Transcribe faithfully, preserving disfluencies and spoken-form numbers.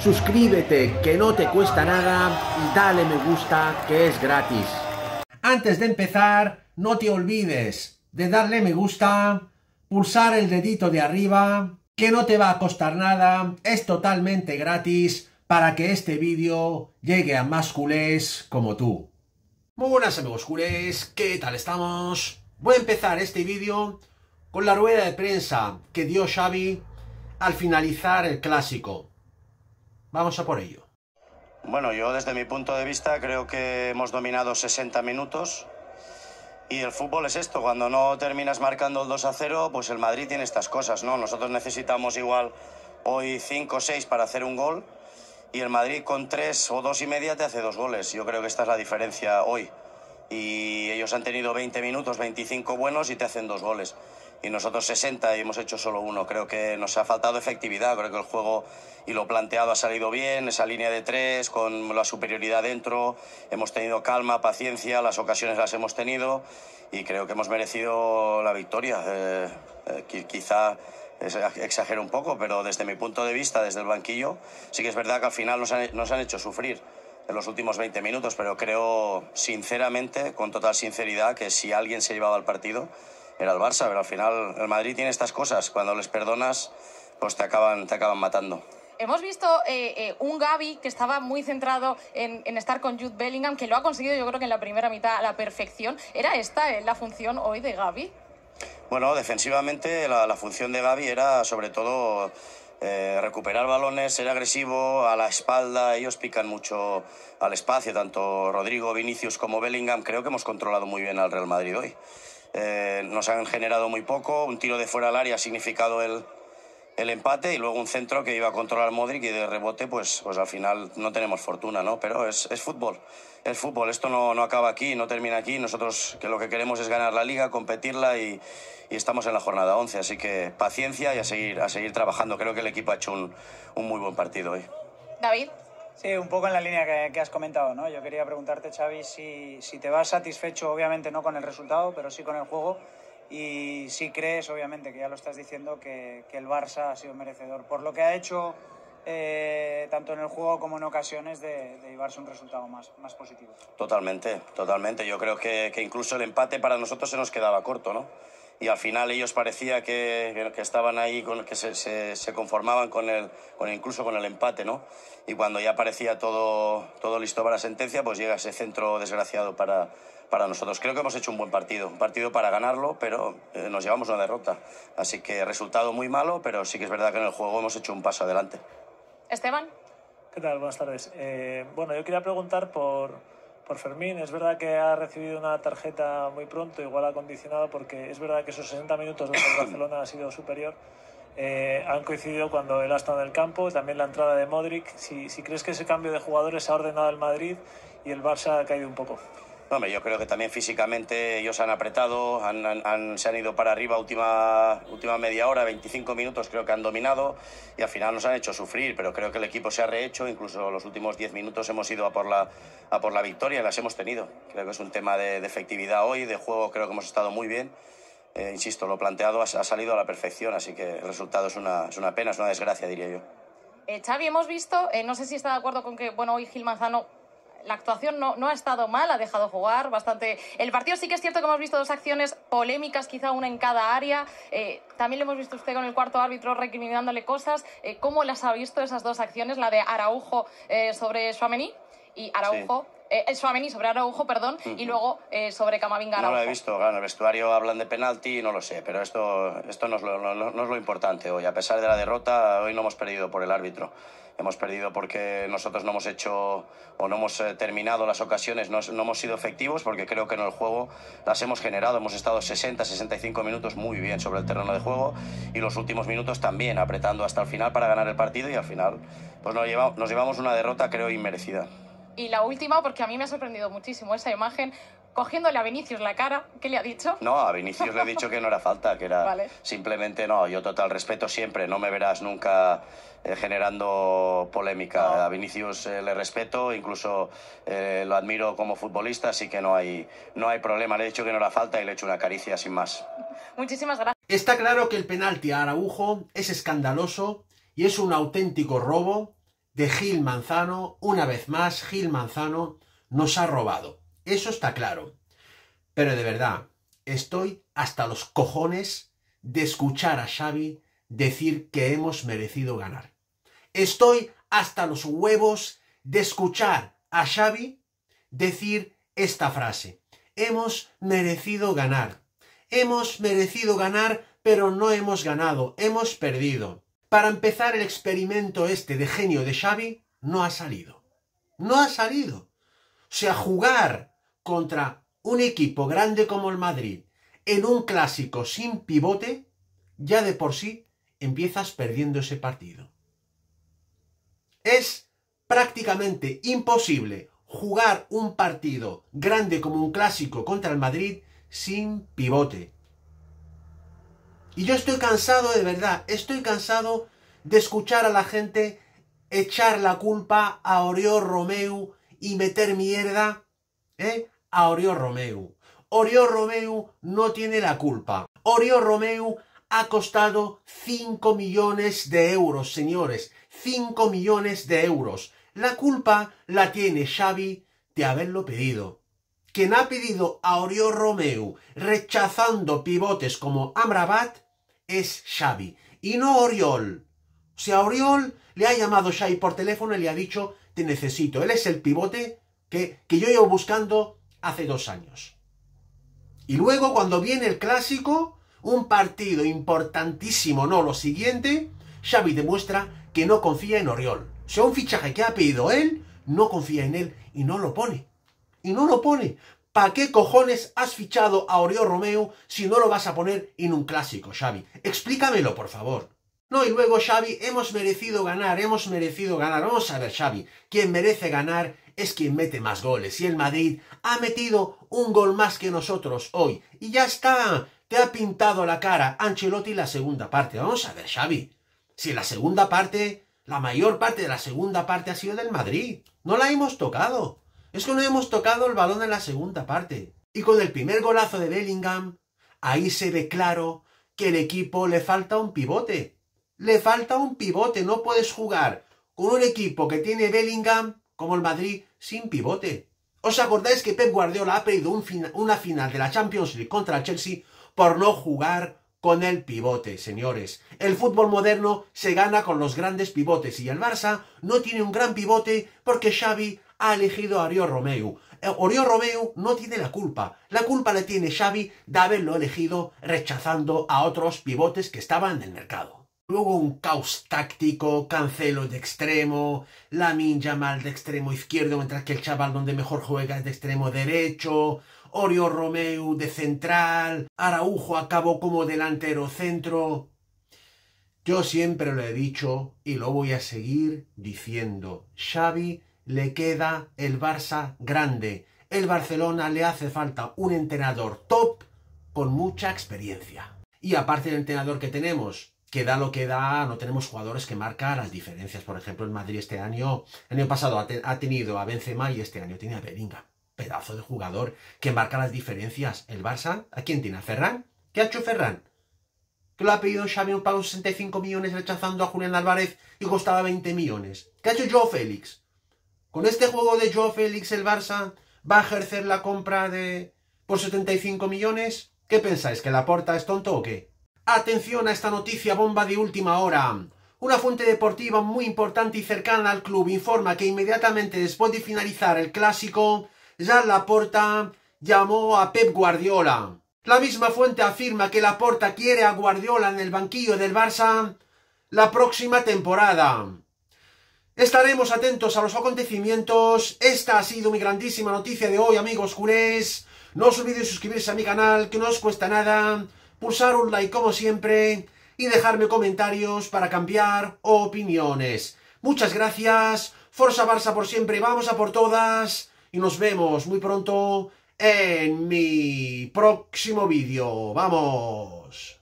Suscríbete, que no te cuesta nada, y dale me gusta, que es gratis. Antes de empezar, no te olvides de darle me gusta, pulsar el dedito de arriba, que no te va a costar nada, es totalmente gratis para que este vídeo llegue a más culés como tú. Muy buenas amigos culés, ¿qué tal estamos? Voy a empezar este vídeo con la rueda de prensa que dio Xavi al finalizar el clásico. Vamos a por ello. Bueno, yo desde mi punto de vista creo que hemos dominado sesenta minutos y el fútbol es esto, cuando no terminas marcando el dos a cero, pues el Madrid tiene estas cosas, ¿no? Nosotros necesitamos igual hoy cinco o seis para hacer un gol y el Madrid con tres o dos y media te hace dos goles. Yo creo que esta es la diferencia hoy. Y ellos han tenido veinte minutos, veinticinco buenos y te hacen dos goles. Y nosotros sesenta y hemos hecho solo uno. Creo que nos ha faltado efectividad, creo que el juego y lo planteado ha salido bien, esa línea de tres con la superioridad dentro, hemos tenido calma, paciencia, las ocasiones las hemos tenido y creo que hemos merecido la victoria. Eh, eh, quizá exagero un poco, pero desde mi punto de vista, desde el banquillo, sí que es verdad que al final nos han, nos han hecho sufrir en los últimos veinte minutos, pero creo sinceramente, con total sinceridad, que si alguien se llevaba el partido era el Barça, pero al final el Madrid tiene estas cosas, cuando les perdonas pues te acaban, te acaban matando. Hemos visto eh, eh, un Gavi que estaba muy centrado en, en estar con Jude Bellingham, que lo ha conseguido yo creo que en la primera mitad a la perfección. ¿Era esta eh, la función hoy de Gavi? Bueno, defensivamente la, la función de Gavi era sobre todo eh, recuperar balones, ser agresivo a la espalda. Ellos pican mucho al espacio, tanto Rodrigo, Vinicius como Bellingham. Creo que hemos controlado muy bien al Real Madrid hoy. Eh, nos han generado muy poco, un tiro de fuera al área ha significado el, el empate y luego un centro que iba a controlar Modric y de rebote pues, pues al final no tenemos fortuna, ¿no? Pero es, es fútbol, es fútbol, esto no, no acaba aquí, no termina aquí, nosotros que lo que queremos es ganar la Liga, competirla y, y estamos en la jornada once, así que paciencia y a seguir, a seguir trabajando. Creo que el equipo ha hecho un, un muy buen partido hoy. David. Sí, un poco en la línea que, que has comentado, ¿no? Yo quería preguntarte, Xavi, si, si te vas satisfecho, obviamente no con el resultado, pero sí con el juego, y si crees, obviamente, que ya lo estás diciendo, que, que el Barça ha sido merecedor por lo que ha hecho eh, tanto en el juego como en ocasiones de, de llevarse un resultado más, más positivo. Totalmente, totalmente. Yo creo que, que incluso el empate para nosotros se nos quedaba corto, ¿no? Y al final ellos parecía que, que estaban ahí, con, que se, se, se conformaban con el, con el, incluso con el empate, ¿no? Y cuando ya parecía todo, todo listo para la sentencia, pues llega ese centro desgraciado para, para nosotros. Creo que hemos hecho un buen partido, un partido para ganarlo, pero eh, nos llevamos una derrota. Así que resultado muy malo, pero sí que es verdad que en el juego hemos hecho un paso adelante. Esteban. ¿Qué tal? Buenas tardes. Eh, bueno, yo quería preguntar por... Por Fermín. Es verdad que ha recibido una tarjeta muy pronto, igual ha condicionado, porque es verdad que esos sesenta minutos donde el Barcelona ha sido superior eh, han coincidido cuando él ha estado en el campo, también la entrada de Modric. Si, si crees que ese cambio de jugadores ha ordenado el Madrid y el Barça ha caído un poco. Hombre, yo creo que también físicamente ellos han apretado, han, han, han, se han ido para arriba última, última media hora, veinticinco minutos creo que han dominado y al final nos han hecho sufrir, pero creo que el equipo se ha rehecho, incluso los últimos diez minutos hemos ido a por la, a por la victoria y las hemos tenido. Creo que es un tema de, de efectividad hoy, de juego creo que hemos estado muy bien. Eh, insisto, lo planteado ha, ha salido a la perfección, así que el resultado es una, es una pena, es una desgracia, diría yo. Eh, Xavi, hemos visto, eh, no sé si está de acuerdo con que, bueno, hoy Gil Manzano... La actuación no, no ha estado mal, ha dejado jugar bastante. El partido sí que es cierto que hemos visto dos acciones polémicas, quizá una en cada área. Eh, también lo hemos visto usted con el cuarto árbitro recriminándole cosas. Eh, ¿Cómo las ha visto esas dos acciones? La de Araujo eh, sobre Tchouaméni y Araujo... Sí. Eh, Tchouaméni sobre Araujo, perdón, uh-huh. y luego eh, sobre Camavinga Araujo. No lo he visto, claro, en el vestuario hablan de penalti, no lo sé, pero esto, esto no, es lo, no, no es lo importante hoy. A pesar de la derrota, hoy no hemos perdido por el árbitro. Hemos perdido porque nosotros no hemos hecho o no hemos eh, terminado las ocasiones, no, no hemos sido efectivos, porque creo que en el juego las hemos generado. Hemos estado sesenta, sesenta y cinco minutos muy bien sobre el terreno de juego y los últimos minutos también, apretando hasta el final para ganar el partido y al final pues nos llevamos, nos llevamos una derrota, creo, inmerecida. Y la última, porque a mí me ha sorprendido muchísimo esa imagen, cogiéndole a Vinicius la cara, ¿qué le ha dicho? No, a Vinicius le he dicho que no era falta, que era vale. Simplemente no, yo total respeto siempre, no me verás nunca eh, generando polémica. No. A Vinicius eh, le respeto, incluso eh, lo admiro como futbolista, así que no hay, no hay problema. Le he dicho que no era falta y le he hecho una caricia sin más. Muchísimas gracias. Está claro que el penalti a Araujo es escandaloso y es un auténtico robo. de Gil Manzano, una vez más, Gil Manzano nos ha robado. Eso está claro. Pero de verdad, estoy hasta los cojones de escuchar a Xavi decir que hemos merecido ganar. Estoy hasta los huevos de escuchar a Xavi decir esta frase. Hemos merecido ganar. Hemos merecido ganar, pero no hemos ganado. Hemos perdido. Para empezar, el experimento este de genio de Xavi no ha salido. No ha salido. O sea, jugar contra un equipo grande como el Madrid en un clásico sin pivote, ya de por sí empiezas perdiendo ese partido. Es prácticamente imposible jugar un partido grande como un clásico contra el Madrid sin pivote. Y yo estoy cansado, de verdad, estoy cansado de escuchar a la gente echar la culpa a Oriol Romeu y meter mierda, ¿eh? a Oriol Romeu. Oriol Romeu no tiene la culpa. Oriol Romeu ha costado cinco millones de euros, señores. cinco millones de euros. La culpa la tiene Xavi de haberlo pedido. Quien ha pedido a Oriol Romeu rechazando pivotes como Amrabat es Xavi y no Oriol. O sea, Oriol le ha llamado Xavi por teléfono y le ha dicho: te necesito. Él es el pivote que, que yo llevo buscando hace dos años. Y luego, cuando viene el clásico, un partido importantísimo, no lo siguiente, Xavi demuestra que no confía en Oriol. O sea, un fichaje que ha pedido él, no confía en él y no lo pone. Y no lo pone. ¿Para qué cojones has fichado a Oriol Romeu si no lo vas a poner en un clásico, Xavi? Explícamelo, por favor. No, y luego Xavi, hemos merecido ganar, hemos merecido ganar. Vamos a ver, Xavi, quien merece ganar es quien mete más goles. Y el Madrid ha metido un gol más que nosotros hoy. Y ya está, te ha pintado la cara Ancelotti la segunda parte. Vamos a ver, Xavi, si la segunda parte, la mayor parte de la segunda parte ha sido del Madrid. No la hemos tocado. Es que no hemos tocado el balón en la segunda parte. Y con el primer golazo de Bellingham, ahí se ve claro que el equipo le falta un pivote. Le falta un pivote. No puedes jugar con un equipo que tiene Bellingham como el Madrid sin pivote. ¿Os acordáis que Pep Guardiola ha perdido un fina, una final de la Champions League contra el Chelsea por no jugar con el pivote, señores? El fútbol moderno se gana con los grandes pivotes y el Barça no tiene un gran pivote porque Xavi ha elegido a Oriol Romeu. Oriol Romeu no tiene la culpa. La culpa la tiene Xavi de haberlo elegido rechazando a otros pivotes que estaban en el mercado. Luego un caos táctico, Cancelo de extremo, Lamine Yamal de extremo izquierdo, mientras que el chaval donde mejor juega es de extremo derecho, Oriol Romeu de central, Araujo acabó como delantero centro. Yo siempre lo he dicho y lo voy a seguir diciendo. Xavi le queda el Barça grande. El Barcelona le hace falta un entrenador top con mucha experiencia. Y aparte del entrenador que tenemos, que da lo que da, no tenemos jugadores que marcan las diferencias. Por ejemplo, el Madrid este año, el año pasado ha, te, ha tenido a Benzema y este año tiene a Bellingham. Pedazo de jugador que marca las diferencias. El Barça, ¿a quién tiene? ¿A Ferran? ¿Qué ha hecho Ferran? Que lo ha pedido Xavi un pago de sesenta y cinco millones rechazando a Julián Álvarez y costaba veinte millones. ¿Qué ha hecho Joao Félix? Con este juego de Joao Félix el Barça va a ejercer la compra de por setenta y cinco millones. ¿Qué pensáis? ¿Que Laporta es tonto o qué? Atención a esta noticia bomba de última hora. Una fuente deportiva muy importante y cercana al club informa que inmediatamente después de finalizar el clásico, Joan Laporta llamó a Pep Guardiola. La misma fuente afirma que Laporta quiere a Guardiola en el banquillo del Barça la próxima temporada. Estaremos atentos a los acontecimientos. Esta ha sido mi grandísima noticia de hoy, amigos culés. No os olvidéis suscribirse a mi canal, que no os cuesta nada. Pulsar un like como siempre y dejarme comentarios para cambiar opiniones. Muchas gracias. Forza Barça por siempre. Vamos a por todas. Y nos vemos muy pronto en mi próximo vídeo. ¡Vamos!